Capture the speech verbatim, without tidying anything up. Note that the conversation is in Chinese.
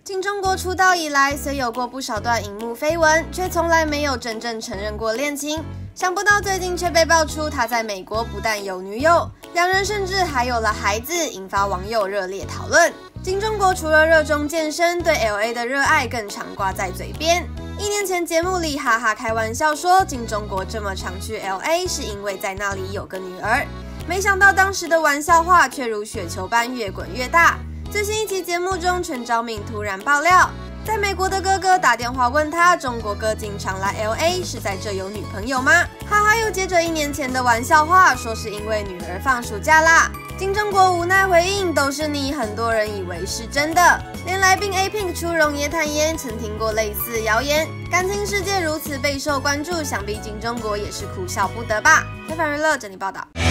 金钟国出道以来，虽有过不少段荧幕绯闻，却从来没有真正承认过恋情。想不到最近却被爆出他在美国不但有女友，两人甚至还有了孩子，引发网友热烈讨论。金钟国除了热衷健身，对 L A 的热爱更常挂在嘴边。一年前节目里哈哈开玩笑说，金钟国这么常去 L A 是因为在那里有个女儿。没想到当时的玩笑话却如雪球般越滚越大。最新一期节目中，全昭敏突然爆料，在美国的哥哥打电话问他，中国哥经常来 L A 是在这有女朋友吗？哈哈又接着一年前的玩笑话，说是因为女儿放暑假啦。金钟国无奈回应，都是你，很多人以为是真的。连来宾 A Pink 出荣也坦言，曾听过类似谣言。感情世界如此备受关注，想必金钟国也是哭笑不得吧。非凡娱乐整理报道。